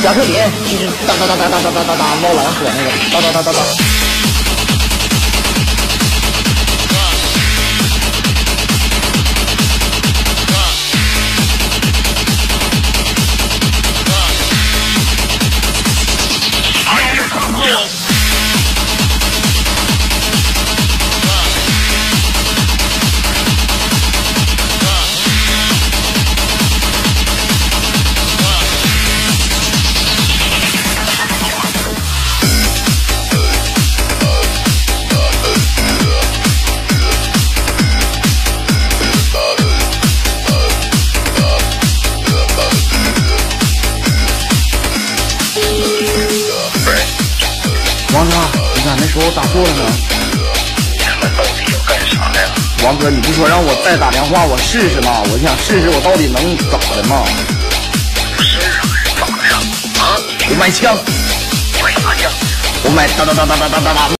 亚克林就是哒哒哒哒哒哒哒哒哒，猫狼火那个哒哒哒哒哒。王哥，你咋没说我打错了呢？ 你们到底要干啥呀？ 王哥，你不说让我再打电话我试试吗？我想试试我到底能咋的吗？ 不是啊，咋的呀？啊？ 我买枪， 买啥枪？ 我买哒哒哒哒哒哒哒哒。